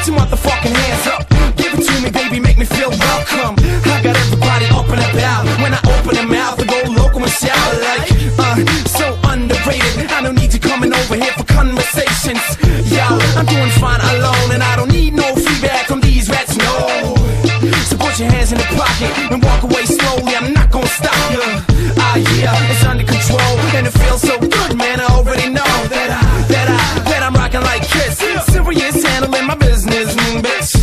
Put your motherfucking hands up. Give it to me, baby, make me feel welcome. I got everybody up and about. When I open their mouth, I go local and shout like, so underrated. I don't need you coming over here for conversations. Yo, I'm doing fine alone, and I don't need no feedback from these rats, no. So put your hands in the pocket and walk away slowly. I'm not gonna stop you. Yeah, it's under control, and it feels so good, man. I already know that I'm rocking like Kiss. Serious, handling my business, bitch.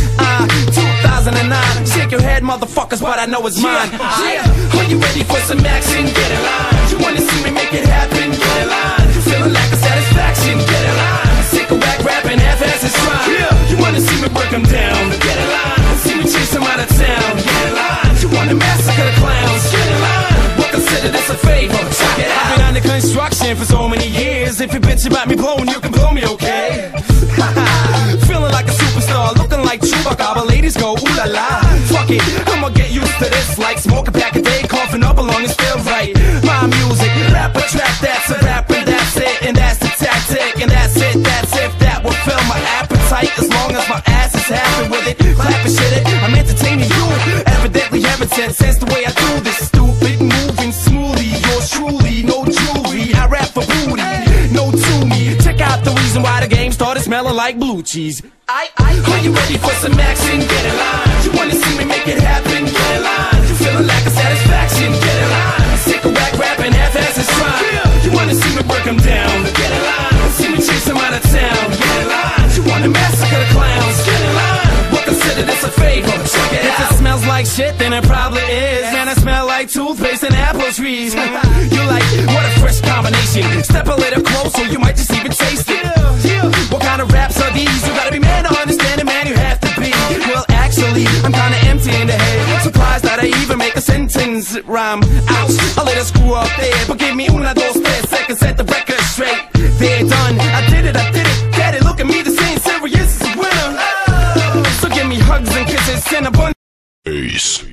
2009, shake your head, motherfuckers, but I know it's mine. Yeah, are you ready for some action? Get in line. You wanna see me make it happen? Get in line. You feeling lack of satisfaction? Get in line. Sick of whack rapping, half-ass is trying. Yeah, you wanna see me break them down? Get in line. See me chase them out of town? Get in line. You wanna massacre the clowns? Get in line. Well, consider this a favor. Check it out. I've been under construction for so many years. If you bitch about me blowing, you can blow me, okay? Feeling like a superstar, looking like Chewbacca, ladies go ooh la la. Fuck it, I'ma get used to this. Like smoking back a day, coughing up along, it feels right. My music, rap a track, that's a rapper, that's it, and that's the tactic, and that's it, that's if that will fill my appetite. As long as my ass is happy with it, clapping shit it, I'm entertaining you. Evidently haven't sense the way I do this stupid, moving smoothly. Yours truly, no jewelry, I rap for booty, no to me. Check out the reason why the game started smelling like blue cheese. Are you ready for some action? Get in line. You wanna see me make it happen? Get in line. You feeling lack of satisfaction? Get in line. Sick of whack rapping, half-ass is trying. You wanna see me break them down? Get in line. See me chase them out of town? Get in line. You wanna massacre the clowns? Get in line. Well, consider this a favor. Check it out. If it smells like shit, then it probably is. Man, I smell like toothpaste and apple trees. You like, what a fresh combination. Step a little closer, you might just even taste it. What kind of raps are these? You gotta be man to understand it, man, you have to be. Well, actually, I'm kinda empty in the head. Surprised that I even make a sentence rhyme. Ouch, a little screw up there. But give me una, dos, tres seconds, set the record straight. They're done, I did it, daddy, look at me, the same serious is a winner. So give me hugs and kisses and a bunch. Ace.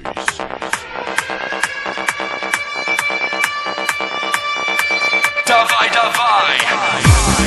Dawaj, dawaj!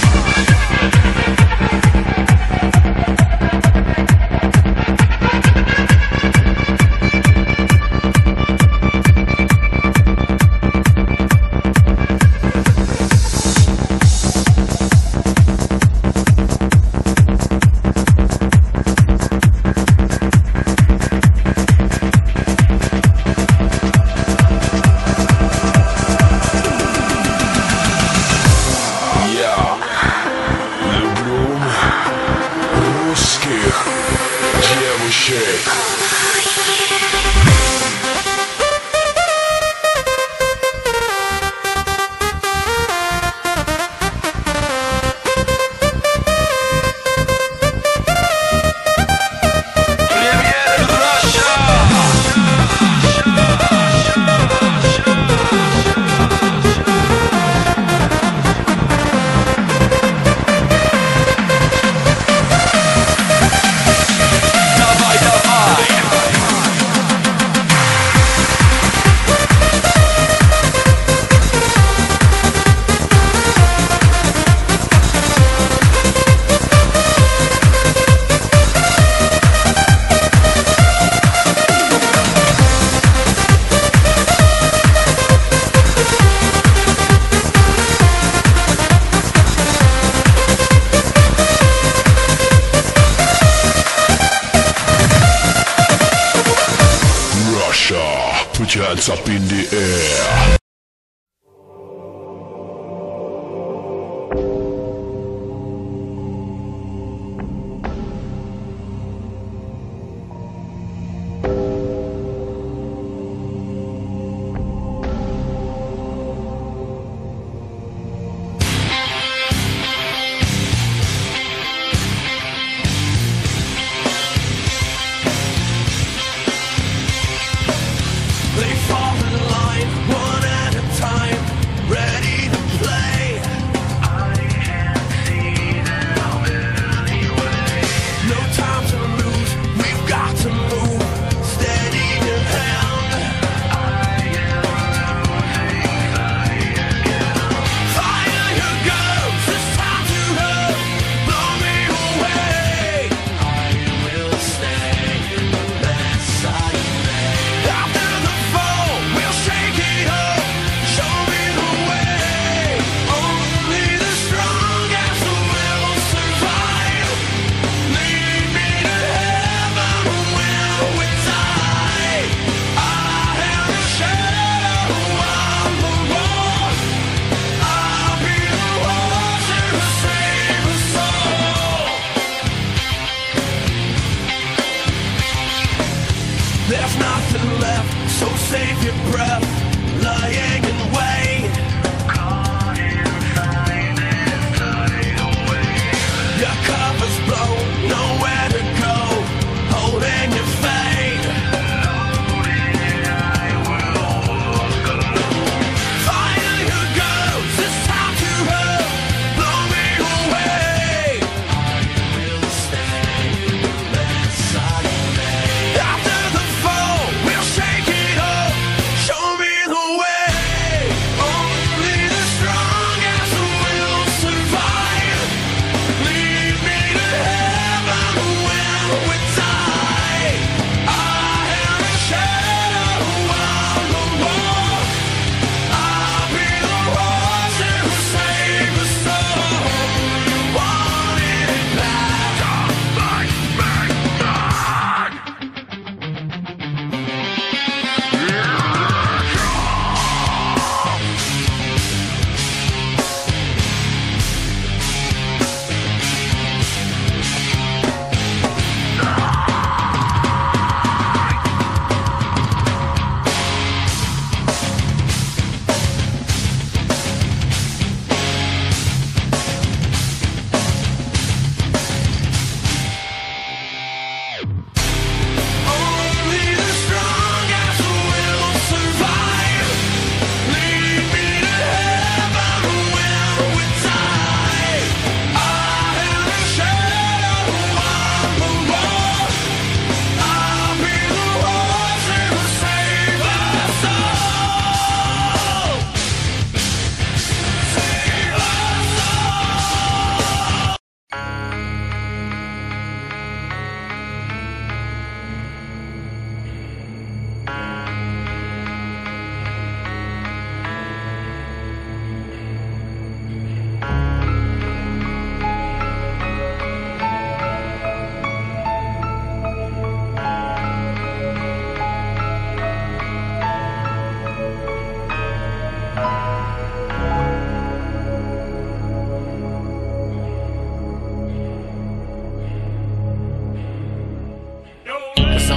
Put your hands up in the air. They fall in love.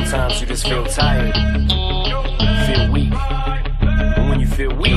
Sometimes you just feel tired, feel weak. And when you feel weak,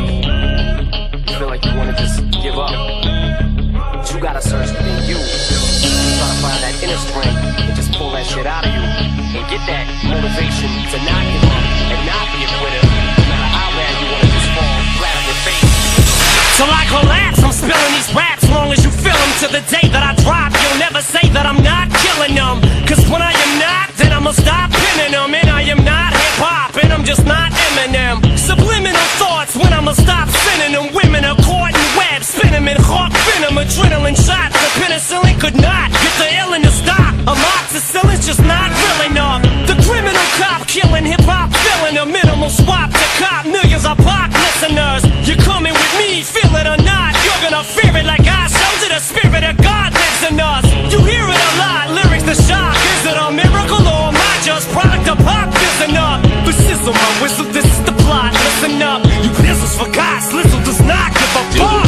you feel like you wanna just give up. But you gotta search within you. Try to find that inner strength and just pull that shit out of you. And get that motivation to not give up and not be a quitter. No matter how bad you wanna just fall flat on your face. Till I collapse, I'm spilling these raps long as you feel them. To the day that I drop, you'll never say that I'm not killing them. Cause when I am not, then I'ma stop pinning them. And I am not hip-hop, and I'm just not Eminem. Subliminal thoughts when I'ma stop sending them. Women are caught in webs, spin them in hawk venom. Adrenaline shots, the penicillin could not get the illin to stop. Amoxicillin's just not real enough. The criminal cop killing hip-hop, filling a minimal swap to cop millions of pop listeners. You're coming with me, feel it or not, you're gonna fear it like I showed you. The spirit of God lives in us. You hear it a lot, lyrics to shock. Is it a miracle or am I just product of pop? Listen up, but sizzle my whistle, this is the plot. Listen up, you pistols for God, Slizzle does not give a fuck.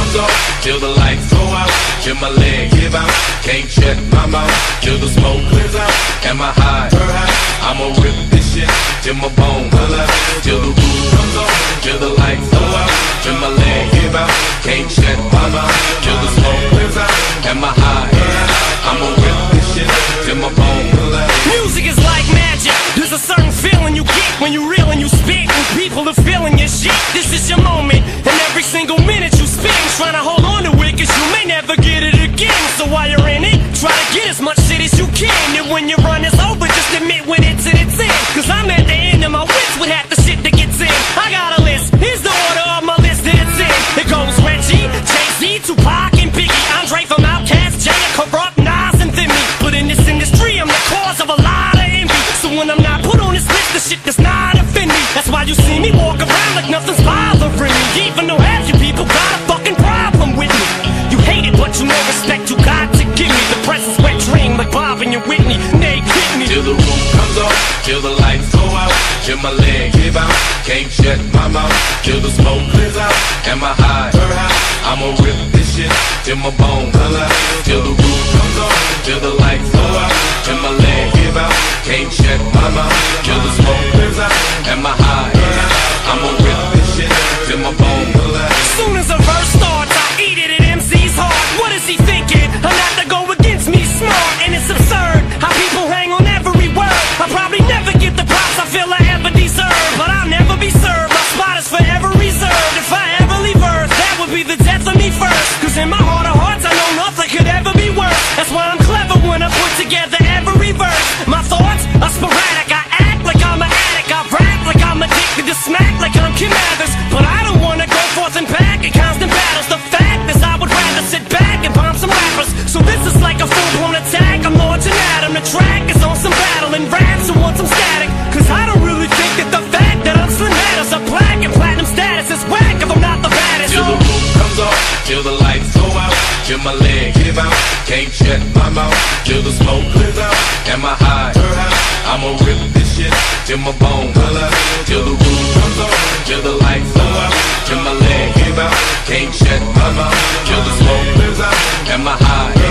Till the lights go out, till my leg give out. Can't shut my mouth, till the smoke clears out. Am I high? I'ma rip this shit till my bone collapse. Till the roof comes on, till the lights go out. Till my leg give out, can't shut my mouth, till the smoke clears out. Am I high? I'ma rip this shit till my bone collapse. Music is like magic. There's a certain feeling you get when you reel and you spit, and people are feeling your shit. This is your moment, and every single minute you spend trying to hold on to it, cause you may never get it again. So while you're in it, try to get as much shit as you can. And when your run is over, just admit when it's in its end. Cause I'm at the end of my wits with half the shit that gets in. I got a list, here's the order of my list that it's in. It goes Reggie, Jay-Z, Tupac, and Biggie, Andre from Outkast, Jada, Corrupt, Nas, and Thimmy. But in this industry, I'm the cause of a lot of envy. So when I'm not put on this list, the shit does not offend me. That's why you see me walk around like nothing's bothering me. Even though half you people got a fucking problem with me. You hate it, but you know respect you got to give me. The presence wet dream like Bob and your Whitney. They hit me. Till the roof comes off, till the lights go out. Till my leg give out, can't shut my mouth. Till the smoke clears out. Am I high? I'ma rip this shit till my bone collapse. Till the roof comes off, till the lights go out. Till my leg give out, can't shut my mouth. Till the smoke clears out. Am I high? I'ma rip this shit till my bone collapse. Soon as a verse starts, I eat it at MC's heart. What is he thinking? I'm not to go against me, smart, and it's absurd how people hang on every word. I probably never get the props I feel I ever deserve, but I'll never be served. My spot is forever reserved. If I ever leave Earth, that would be the death of me first. Cause in my heart of hearts, I know nothing could ever be worse. That's why I'm clever when I put together every verse. My thoughts are sporadic. I act like I'm an addict. I rap like I'm addicted to smack like I'm Kim Mathers. But I don't wanna go forth and back in constant battles. The fact is I would rather sit back and bomb some rappers. So this is like a full-blown attack. I'm launching at 'em. The track is on some battle and raps who want some static. Cause I don't really think that the fact that I'm Slim matters. A plaque and platinum status is whack if I'm not the baddest. Till the roof comes off, till the lights go out. Till my leg give out, can't shut my mouth. Till the smoke clears out. Am I high? I'ma rip this shit till my bone collapse. Till the roof comes off, till the lights go out. Till my leg give out, can't shut my mouth. Till the smoke clears out. Am I high?